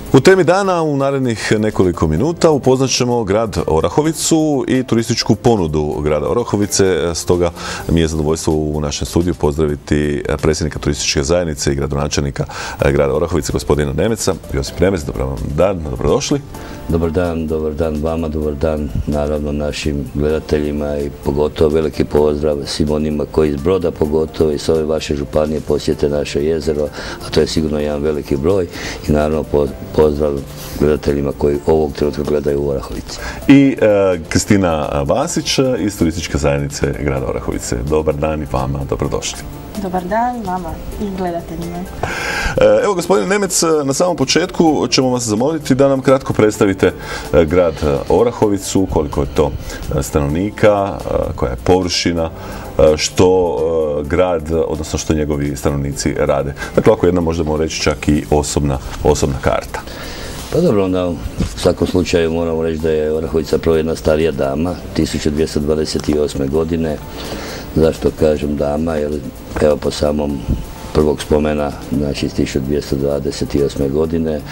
U temi dana u narednih nekoliko minuta upoznat ćemo grad Orahovicu i turističku ponudu grada Orahovice. Stoga mi je zadovoljstvo u našem studiju pozdraviti predsjednika turističke zajednice i gradonačelnika grada Orahovice, gospodina Nemeca. Josip Nemec, dobar vam dan, dobrodošli. Dobar dan vama, dobar dan naravno našim gledateljima i pogotovo veliki pozdrav svim onima koji iz Broda pogotovo i s ove vaše županije posjete naše jezero, a to je sigurno jedan veliki broj i naravno pozdrav gledateljima koji ovog trenutka gledaju u Orahovici. I Kristina Vasić iz turističke zajednice grada Orahovice. Dobar dan i vama, dobrodošli. Dobar dan vama i gledateljima. Evo, gospodine Nemec, na samom početku ćemo vas zamoliti da nam kratko predstavite grad Orahovicu, koliko je to stanovnika, koja je površina, što grad, odnosno što njegovi stanovnici rade. Dakle, ako jedna možemo reći čak i osobna karta. Pa dobro, onda u svakom slučaju moramo reći da je Orahovica prvo jedna starija dama, 1228. godine. Zašto kažem dama? Jer evo po samom prvog spomena, znači iz 1228. godine,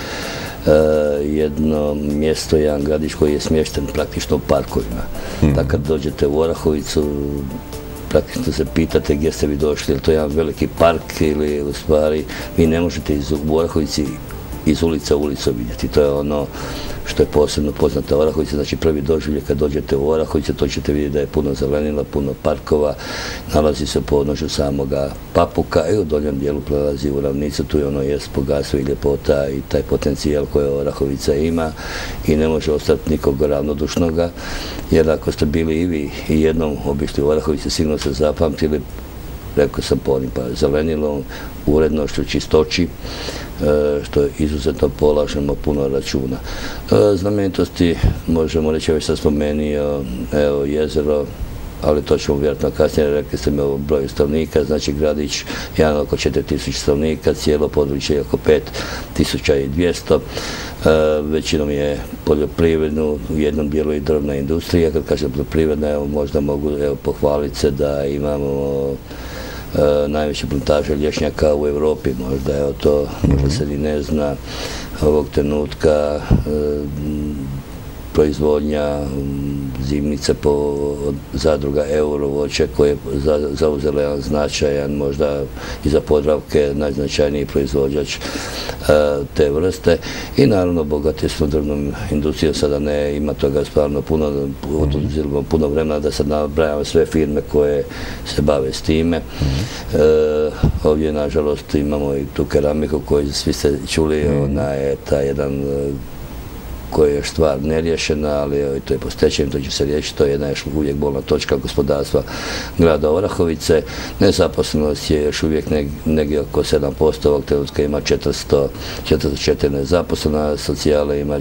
jedno mjesto, jedan gradić koji je smješten praktično u parkovima. Tako kad dođete u Orahovicu, praktično se pitate gdje ste vi došli, je to jedan veliki park ili u stvari vi ne možete u Orahovici iz ulica u ulicu vidjeti. To je ono što je posebno poznata Orahovica. Znači prvi doživljaj kad dođete u Orahovicu, to ćete vidjeti da je puno zelenila, puno parkova, nalazi se u podnožju samoga Papuka i u doljem dijelu prelazi u ravnicu. Tu je ono jest bogatstvo i ljepota i taj potencijal koje Orahovica ima i ne može ostati nikog ravnodušnoga, jer ako ste bili i vi i jednom obišli u Orahovici, sigurno ste zapamtili, rekao sam po onim zelenilom, urednošću, čistoći, što je izuzetno polažemo puno računa. Znamenitosti, možemo reći, već sam spomenio, evo, jezero, ali to ćemo vjerojatno kasnije, rekli ste mi o broju stanovnika, znači gradić jedan oko 4000 stanovnika, cijelo područje oko 5200, većinom je poljoprivrednu, u jednom dijelu i drvna industrija. Kad kažem poljoprivredna, evo, možda mogu pohvaliti se da imamo najveće plantaže lješnjaka u Europi, možda evo to, možda se ni ne zna ovog trenutka, proizvodnja zimnice po zadruga Eurovoće koje je zauzela jedan značajan, možda i za Podravke najznačajniji proizvođač te vrste i naravno bogati smo drvnom industrijom, sada ne ima toga stvarno puno vremena da sad nabrajamo sve firme koje se bave s time. Ovdje nažalost imamo i tu keramiku koju svi ste čuli, ona je ta jedan koja je još stvar neriješena, ali to je po stečaju, to će se riješiti, to je jedna još uvijek bolna točka gospodarstva grada Orahovice. Nezaposlenost je još uvijek negdje oko 7%, ovog trenutka ima 404 nezaposlena, socijale ima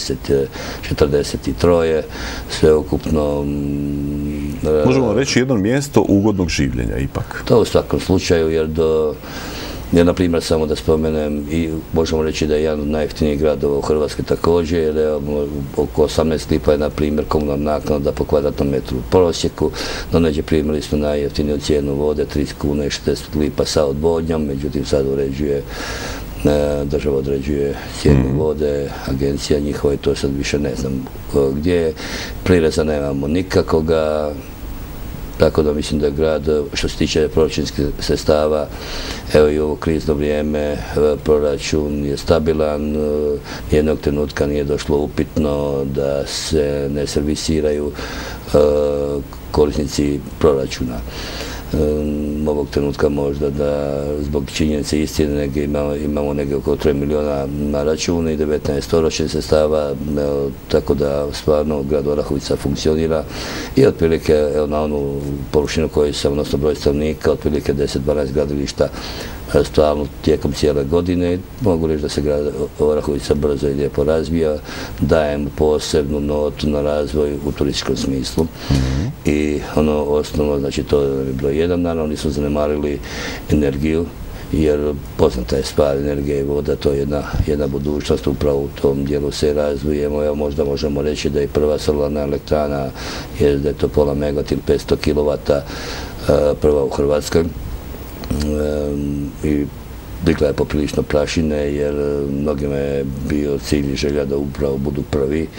43, sveukupno. Možemo reći jedno mjesto ugodnog življenja ipak. To u svakom slučaju, jer na primjer, samo da spomenem, i možemo reći da je jedan od najjeftinijih gradova u Hrvatskoj također, jer je oko 18 lipa je, na primjer, komunalna naknada po kvadratnom metru u prosjeku. No, neđe primili smo najjeftiniju cijenu vode, 3 kune i 60 lipa sa odvodnjom, međutim sad država određuje cijenu vode, agencija njihova i to sad više ne znam gdje. Prireza nemamo nikakoga. Tako da mislim da grad, što se tiče proračunskih sredstava, evo i ovo krizno vrijeme, proračun je stabilan, jednog trenutka nije došlo upitno da se ne servisiraju korisnici proračuna. Ovog trenutka možda da zbog činjenice istine imamo negdje oko 3 milijuna na računu i 19 oročnih sredstava, tako da stvarno grad Orahovica funkcionira i otprilike na onu površinu koju sam, odnosno broj stanovnika, otprilike 10-12 gradilišta stalno tijekom cijele godine. Mogu reći da se grad Orahovica brzo i lijepo razvija, dajemo posebnu notu na razvoj u turističkom smislu i ono osnovno, znači to je broj 1, naravno nismo zanemarili energiju, jer poznata je stvar, energija i voda, to je jedna budućnost, upravo u tom dijelu se razvijemo. Evo, možda možemo reći da je prva solarna elektrana, da je to pola megawata ili 500 kW, prva u Hrvatskoj. I digla je poprilično prašine, jer mnogima je bio cilj i želja da upravo budu prvi.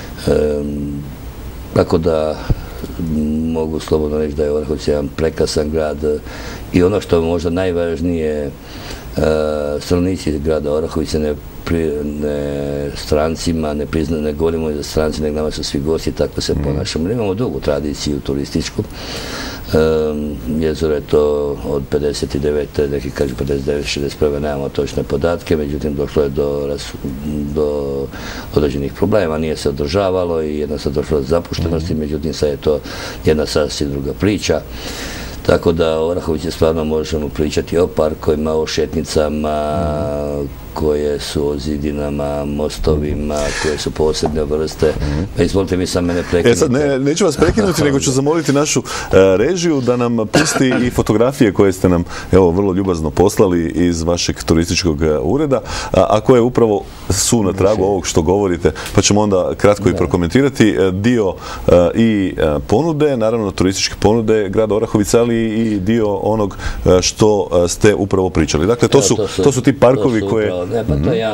Tako da mogu slobodno reći da je Orahovica jedan prekrasan grad i ono što je možda najvažnije, stanovnici grada Orahovice ne strancima, ne govorimo za stranci, nego nama su svi gosti, tako se ponašamo. Imamo dugu tradiciju turističku. Jezero je to od 59. neki kažu 59. 61. nemamo točne podatke, međutim došlo je do određenih problema, nije se održavalo i jednostavno došlo do zapuštenosti, međutim sad je to jedna sasvim druga priča. Tako da o Orahovici stvarno možemo pričati o parkovima, o šetnicama, koje su o zidinama, mostovima, koje su posebne vrste. Pa izvolite mi sam mene prekinuti. Sad neću vas prekinuti, nego ću zamoliti našu režiju da nam pusti i fotografije koje ste nam vrlo ljubazno poslali iz vašeg turističkog ureda, a koje upravo su na tragu ovog što govorite, pa ćemo onda kratko i prokomentirati dio i ponude, naravno turističke ponude grada Orahovica, ali i dio onog što ste upravo pričali. Dakle, to su ti parkovi koje... Pa to je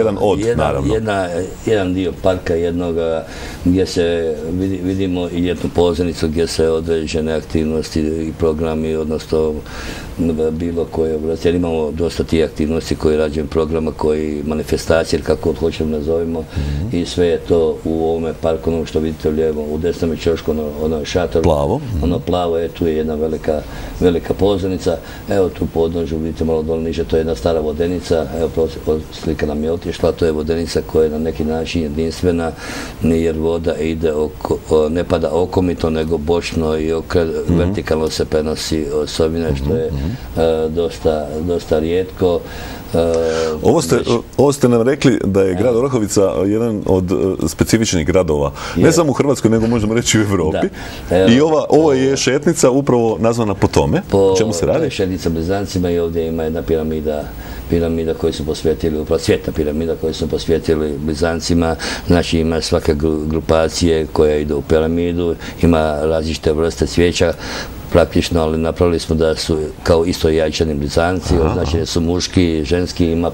jedan dio parka jednoga gdje se vidimo i jednu pozornicu gdje se određene aktivnosti i programi, odnosno bilo koje vrste, jer imamo dosta tih aktivnosti koje rađujem programa, koji manifestacije, kako hoćemo nazovimo, i sve je to u ovome parku, ono što vidite lijevo, u desnom ćošku, ono šator, ono plavo, tu je jedna velika pozornica, evo tu podnožu, vidite malo dole niže, to je jedna stara vodenica, evo slika nam je otišla, to je vodenica koja je na neki način jedinstvena, jer voda ide, ne pada okomito, nego bočno i vertikalno se prenosi osobine, što je dosta rijetko. Ovo ste nam rekli da je grad Orahovica jedan od specifičnih gradova, ne samo u Hrvatskoj, nego možemo reći u Europi. I ovo je šetnica upravo nazvana po tome. Čemu se radi? To je šetnica Blizancima i ovdje ima jedna piramida koju su posvetili, upravo svjetna piramida koju su posvetili Blizancima. Znači ima svake grupacije koja ide u piramidu, ima različite vrste cvijeća, praktično, ali napravili smo da su kao isto jajčani Blizanci, znači da su muški, ženski, ima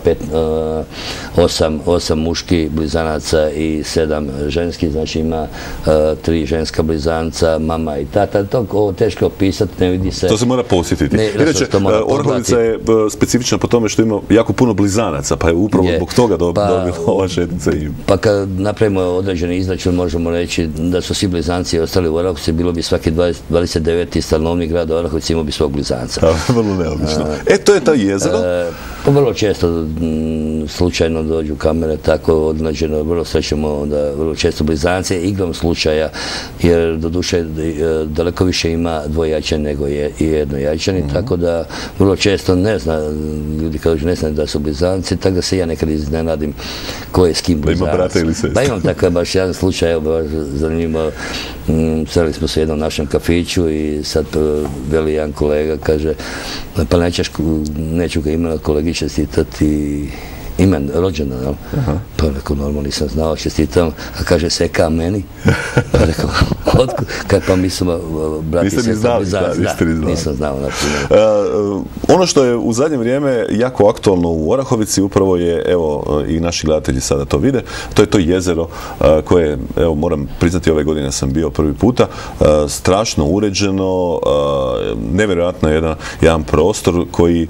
8 muški Blizanaca i 7 ženski, znači ima 3 ženska Blizanca, mama i tata. To teško opisati, ne vidi se. To se mora posjetiti. Inače, Orahovica je specifična po tome što ima jako puno Blizanaca, pa je upravo zbog toga dobila ova šetnica ime. Pa kad napravimo određeni izračun, možemo reći da su svi Blizanci ostali u Orahovici, bilo bi svaki 29. stanovnik grada Orahovica imao bi svog Blizanca. Vrlo neobično. To je ta jezero? Vrlo često slučajno dođu kamere, tako odnađeno, vrlo srećemo da vrlo često Blizance, igrom slučaja, jer doduše daleko više ima dvojajčani nego jednojajčani, tako da vrlo često ne zna, ljudi kažu ne znaju da su Blizanci, tako da se ja nekad iznenadim ko je s kim Blizanac. Da ima brata ili sestra. Pa imam takav baš jedan slučaj, zanimljivo, sreli smo se u jednom našem kafiću i sad veli jedan kolega, kaže, pa neću ga imena kolegi čestitati imen rođena, jel? Pa rekao, normalno nisam znao, čestitam, a kaže seka meni. Pa rekao, pa mi smo brati se nisam znao, na primjer. Ono što je u zadnje vrijeme jako aktualno u Orahovici, upravo je, evo, i naši gledatelji sada to vide, to je to jezero koje, evo, moram priznati, ove godine sam bio prvi puta, strašno uređeno, nevjerojatno jedan prostor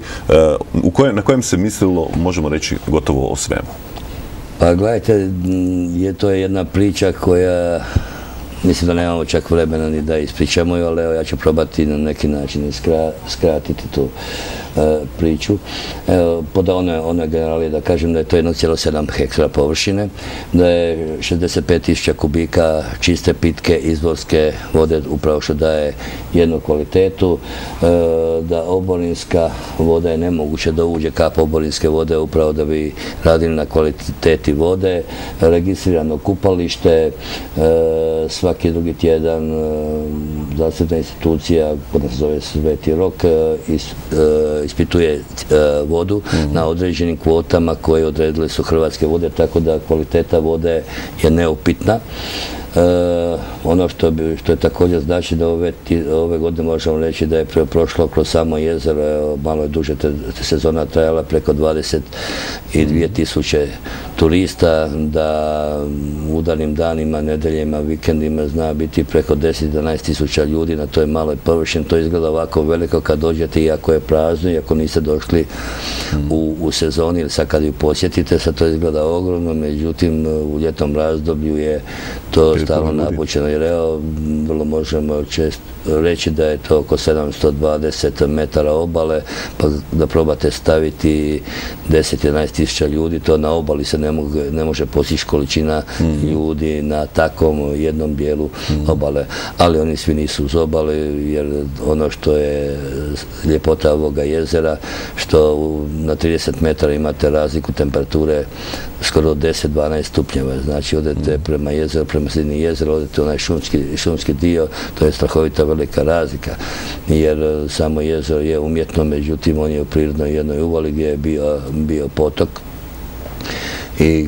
na kojem se mislilo, možemo reći, gotovo o svemu. Pa gledajte, to je jedna priča koja, mislim da nemamo čak vremena ni da ispričamo, ali evo ja ću probati na neki način skratiti tu priču. Pod one generalije da kažem da je to 1,7 hektara površine, da je 65.000 kubika čiste pitke izvorske vode, upravo što daje jednu kvalitetu, da oborinska voda je nemoguće da uđe kap oborinske vode upravo da bi radili na kvaliteti vode, registrirano kupalište, svaki drugi tjedan zdravstvena institucija, koja se zove Sveti Rok, ispituje vodu na određenim kvotama koje odredile su Hrvatske vode, tako da kvaliteta vode je neupitna. Ono što je također znači da ove godine možemo reći da je prošlo kroz samo jezero, malo je duže sezona trajala, preko 22.000 turista, da u udarnim danima, nedeljima, vikendima zna biti preko 10-11.000 ljudi na toj maloj površini. To izgleda ovako veliko kad dođete, iako je prazno, iako niste došli u sezoni ili sad kad ju posjetite, sad to izgleda ogromno, međutim u ljetnom razdoblju je to stalno napućeno, jer evo, vrlo možemo često reći da je to oko 720 metara obale, pa da probate staviti 10-11.000 ljudi, to na obali se ne može postići količina ljudi na takvom jednom dijelu obale, ali oni svi nisu uz obale, jer ono što je ljepota ovoga jezera, što na 30 metara imate razliku temperature skoro 10-12 stupnjeva, znači odete prema jezeru, prema sredini jezera, odete u onaj šumski dio, to je strahovita velika razlika, jer samo jezero je umjetno, međutim on je u prirodnoj jednoj uvali gdje je bio potok i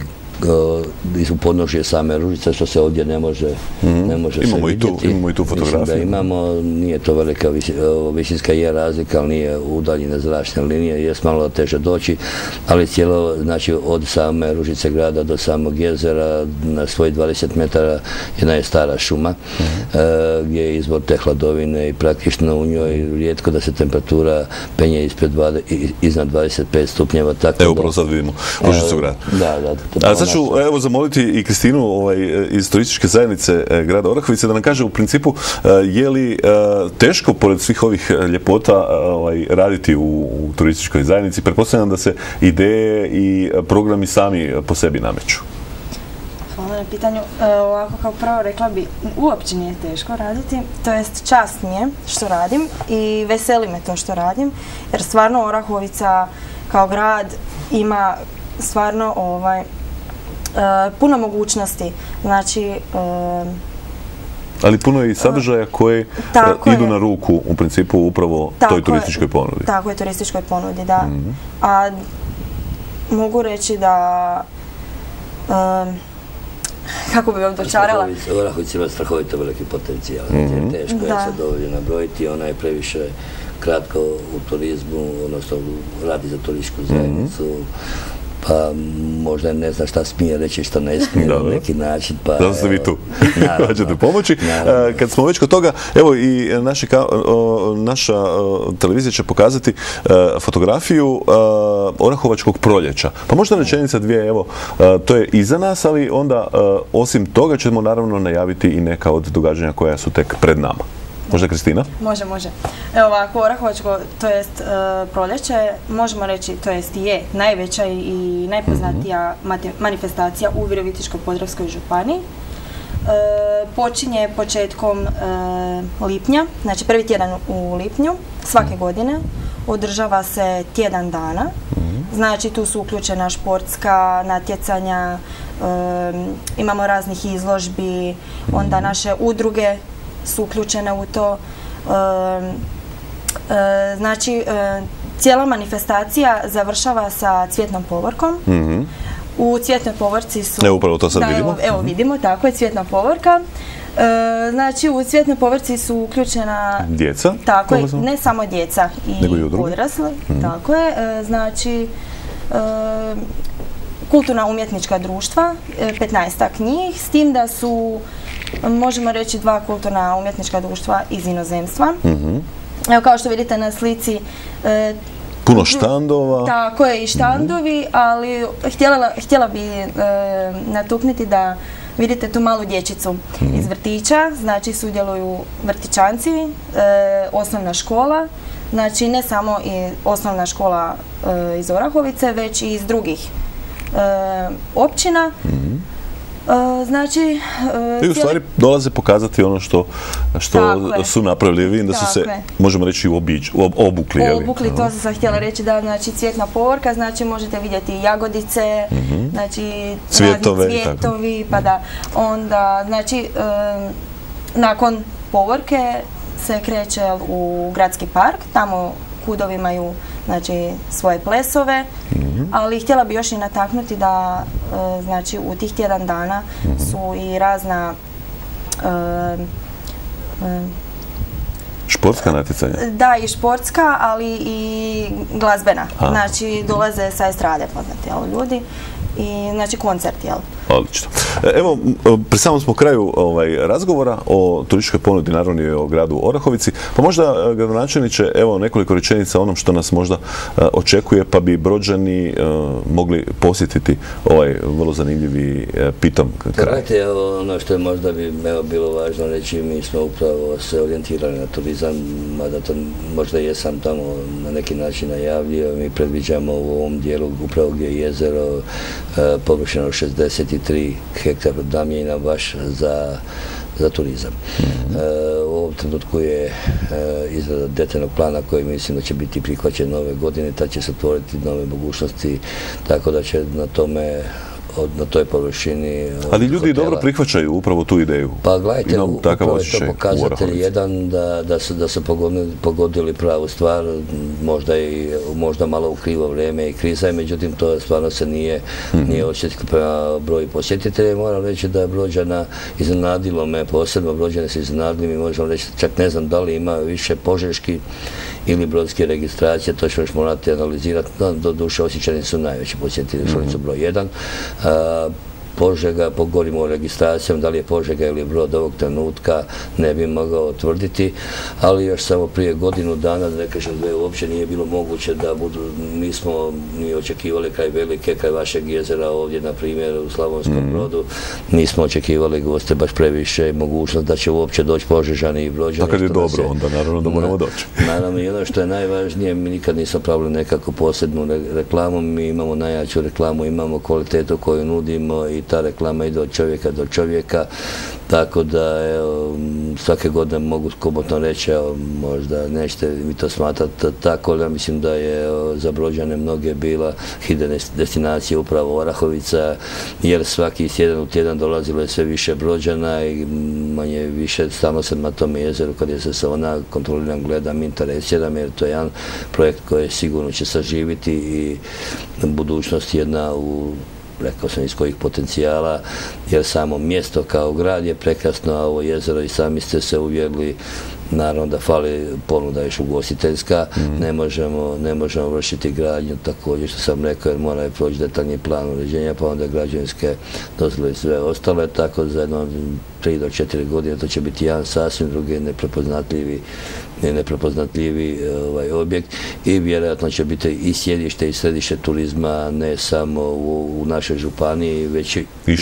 u podnožje same Ružice, što se ovdje ne može se vidjeti. Imamo i tu fotografiju. Da imamo, nije to velika visinska je razlika, ali nije udaljene zračne linije, je malo teže doći, ali cijelo, znači od same Ružice grada do samog jezera na svojih 20 metara jedna je stara šuma, gdje je izvor te hladovine i praktično u njoj rijetko da se temperatura penje iznad 25 stupnjeva. Evo, upravo sad vidimo Ružicu grada. Da. Sad ću zamoliti i Kristinu iz turističke zajednice grada Orahovice da nam kaže u principu je li teško pored svih ovih ljepota raditi u turističkoj zajednici. Pretpostavljam da se ideje i programi sami po sebi nameću. Hvala na pitanju. Ovako kao prvo rekla bi, uopće nije teško raditi, to jest čast mi je što radim i veseli me to što radim, jer stvarno Orahovica kao grad ima stvarno puno mogućnosti, znači ali puno je i sadržaja koji idu na ruku u principu upravo toj turističkoj ponudi. Tako je, turističkoj ponudi, da. A mogu reći da kako bi vam dočarala? Orahovica ima strahovito veliki potencijal. Teško je se dovoljno nabrojiti, ona je previše kratko u turizmu, odnosno radi za turističku zajednicu, pa možda ne zna šta smije reći, šta ne smije na neki način. Da ste vi tu, da ćete pomoći. Kad smo već kod toga, evo i naša televizija će pokazati fotografiju Orahovačkog proljeća. Pa možda rečenica dvije, evo, to je iza nas, ali onda osim toga ćemo naravno najaviti i neka od događanja koja su tek pred nama. Možda Kristina? Može. Evo ovako, Orahovačko, to jest proljeće, možemo reći, to jest je najveća i najpoznatija manifestacija u Virovitičko-podravskoj županiji. Počinje početkom lipnja, znači prvi tjedan u lipnju, svake godine. Održava se tjedan dana, znači tu su uključena športska natjecanja, imamo raznih izložbi, onda naše udruge su uključene u to. Znači, cijela manifestacija završava sa cvjetnom povorkom. U cvjetnoj povorci su... Evo, upravo to sad vidimo. Evo vidimo, tako je, cvjetna povorka. Znači, u cvjetnoj povorci su uključena... Djeca? Tako je, ne samo djeca i odrasli. Tako je, znači... kulturna umjetnička društva, 15-ak njih, s tim da su, možemo reći, 2 kulturna umjetnička društva iz inozemstva. Evo, kao što vidite na slici, puno štandova. Tako je, i štandovi, ali htjela bi natukniti da vidite tu malu dječicu iz vrtića, znači sudjeluju vrtićanci, osnovna škola, znači ne samo i osnovna škola iz Orahovice, već i iz drugih općina. Znači... I u stvari dolaze pokazati ono što su napravili. Vidim da su se, možemo reći, obukli. Obukli, to sam htjela reći, da, znači, cvjetna povorka, znači možete vidjeti jagodice, znači cvjetovi, pa da onda, znači, nakon povorke se kreće u gradski park, tamo KUD-ovi imaju, znači, svoje plesove, ali htjela bi još i nataknuti da, znači, u tih tjedan dana su i razna Športska natjecanja? Da, i športska, ali i glazbena. Znači, dolaze sa estrade poznati ljudi i znači koncert, jel? Odlično. Evo, pri samom smo kraju razgovora o turističkoj ponudi, naravno i o gradu Orahovici, pa možda, gradonačelniče, evo nekoliko rečenica o onom što nas možda očekuje, pa bi Brođani mogli posjetiti ovaj vrlo zanimljivi pitom kraj. Gledajte, ono što je možda bi bilo važno reći, mi smo upravo se orijentirali na turizam, mada to možda jesam tamo na neki način najavljio, mi predviđamo u ovom dijelu upravo gdje je jezero površino 63 hektara namijenjena baš za turizam. U ovom trenutku je izrada detaljnog plana koji mislim da će biti prihvaćen ove godine, tad će se otvoriti nove mogućnosti, tako da će na toj površini... Ali ljudi dobro prihvaćaju upravo tu ideju. Pa gledajte, upravo je to pokazatelj jedan da su pogodili pravu stvar, možda malo u krivo vrijeme i kriza je, međutim to stvarno se nije osjetilo prema broju posjetitelja. Moram reći da je Brođana iznenadilo me, posebno Brođane se iznenadili, mi možemo reći, čak ne znam da li ima više požeški ili brodske registracije, to ćemo još morati analizirati, do duše Osječani su najveći posjetitelji, što su broj 1. Požega, govorimo o registracijama, da li je Požega ili Brod ovog trenutka ne bi mogao tvrditi, ali još samo prije godinu dana, da ne kažem da je uopće nije bilo moguće da nismo ni očekivali kraj Velike, kraj vašeg jezera ovdje, na primjer u Slavonskom Brodu, nismo očekivali goste baš previše mogućnost da će uopće doći Požežani i Brođani. Tako je dobro, onda naravno da moramo doći. Naravno, i ono što je najvažnije, mi nikad nismo pravili nekakvu posebnu reklamu, mi imamo najjaču reklamu, imamo kvalitetu koju nudimo i ta reklama ide od čovjeka do čovjeka, tako da svake godine mogu komotno reći, možda nećete vi to smatrati tako, ali ja mislim da je za Brođane mnoge bila hidden destinacija upravo Orahovica, jer svaki tjedan u tjedan dolazilo je sve više Brođana i manje više stalno sam na tom jezeru kad je se ona kontroliram, gledam, interesiram, jer to je jedan projekt koji sigurno će saživiti i budućnost jedna rekao sam iz kojih potencijala, jer samo mjesto kao grad je prekrasno, a ovo jezero i sami ste se uvjerili, naravno da fali ponuda još ugostiteljska, ne možemo vršiti gradnju također što sam rekao, jer mora proći detaljni plan uređenja, pa onda građevinske dozvole i sve ostale, tako za jedno 3 do 4 godine to će biti jedan sasvim drugi neprepoznatljivi objekt i vjerojatno će biti i sjedište i središte turizma ne samo u našoj županiji, već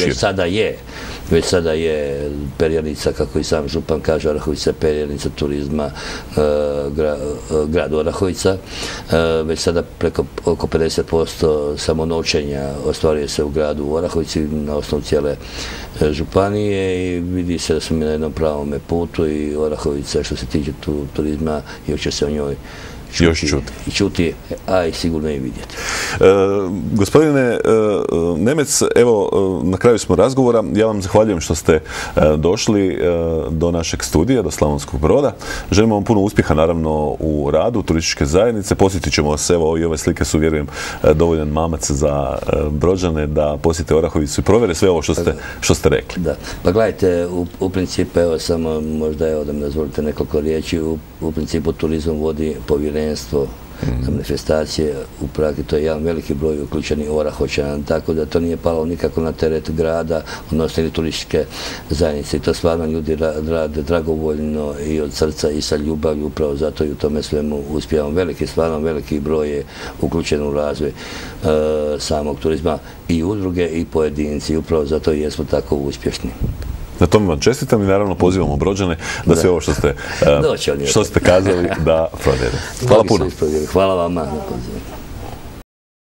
sada je perjanica, kako i sam župan kaže, Orahovica je perjanica turizma grad Orahovica. Već sada oko 50% samo noćenja ostvaruje se u gradu Orahovici na osnovu cijele županije i vidi se da smo mi na jednom pravome putu i Orahovica što se tiče turizma još će se o njoj čuti, a i sigurno i vidjeti. Gospodine Nemec, evo na kraju smo razgovora. Ja vam zahvaljujem što ste došli do našeg studija, do Slavonskog Broda. Želimo vam puno uspjeha naravno u radu turističke zajednice. Posjetit ćemo se, evo i ove slike su, vjerujem, dovoljan mamac za Brođane da posjete Orahovicu i provjere sve ovo što ste rekli. Da, pa gledajte, u principu, evo samo možda da mi dozvolite nekoliko riječi, u principu turizam vodi povjerenstvo za manifestacije u Pragi, to je jedan veliki broj uključenih Orahovičana, tako da to nije palo nikako na teret grada, odnosno ili turističke zajednice i to stvarno ljudi rade dragovoljno i od srca i sa ljubavlju, upravo zato i u tome svemu uspijevamo. Stvarno veliki broj je uključen u razvoj samog turizma i udruge i pojedinci, upravo zato i jesmo tako uspješni. Na tome vam čestitam i naravno pozivamo Brođane da sve ovo što ste kazali da provjere. Hvala puno. Hvala vama na pozivu.